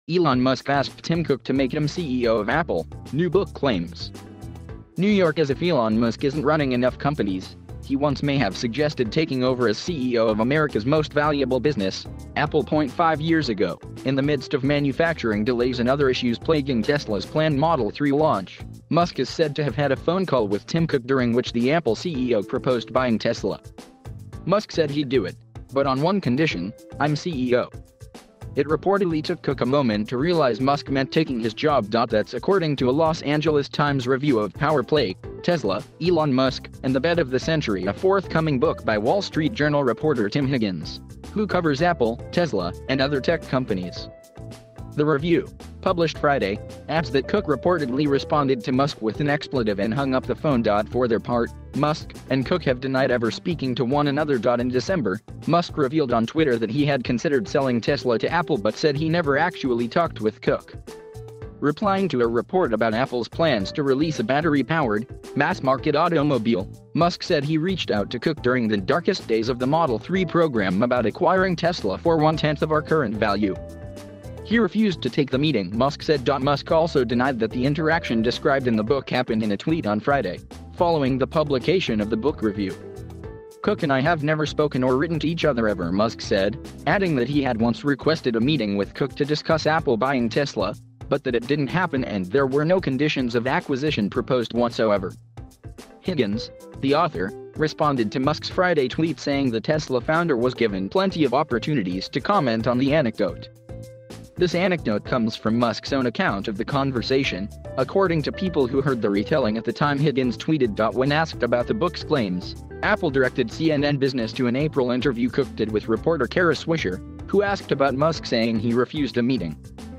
Elon Musk asked Tim Cook to make him CEO of Apple, new book claims. New York. As if Elon Musk isn't running enough companies, he once may have suggested taking over as CEO of America's most valuable business, Apple.5 years ago, in the midst of manufacturing delays and other issues plaguing Tesla's planned Model 3 launch. Musk is said to have had a phone call with Tim Cook during which the Apple CEO proposed buying Tesla. Musk said he'd do it, but on one condition: I'm CEO. It reportedly took Cook a moment to realize Musk meant taking his job. That's according to a Los Angeles Times review of Power Play, Tesla, Elon Musk, and the Bet of the Century, a forthcoming book by Wall Street Journal reporter Tim Higgins, who covers Apple, Tesla, and other tech companies. The review, published Friday, adds that Cook reportedly responded to Musk with an expletive and hung up the phone. For their part, Musk and Cook have denied ever speaking to one another. In December, Musk revealed on Twitter that he had considered selling Tesla to Apple but said he never actually talked with Cook. Replying to a report about Apple's plans to release a battery-powered, mass-market automobile, Musk said he reached out to Cook during the darkest days of the Model 3 program about acquiring Tesla for 1/10 of our current value. He refused to take the meeting, Musk said. Musk also denied that the interaction described in the book happened in a tweet on Friday, following the publication of the book review. Cook and I have never spoken or written to each other ever, Musk said, adding that he had once requested a meeting with Cook to discuss Apple buying Tesla, but that it didn't happen and there were no conditions of acquisition proposed whatsoever. Higgins, the author, responded to Musk's Friday tweet saying the Tesla founder was given plenty of opportunities to comment on the anecdote. This anecdote comes from Musk's own account of the conversation, according to people who heard the retelling at the time. Higgins tweeted. When asked about the book's claims, Apple directed CNN Business to an April interview Cook did with reporter Kara Swisher, who asked about Musk saying he refused a meeting.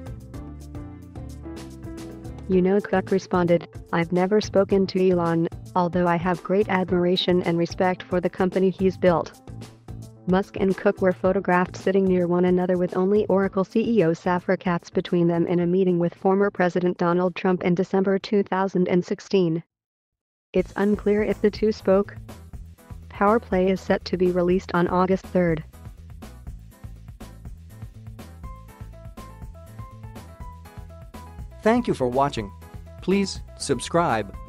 Cook responded, "I've never spoken to Elon, although I have great admiration and respect for the company he's built." Musk and Cook were photographed sitting near one another with only Oracle CEO Safra Catz between them in a meeting with former President Donald Trump in December 2016. It's unclear if the two spoke. Power Play is set to be released on August 3rd. Thank you for watching. Please subscribe.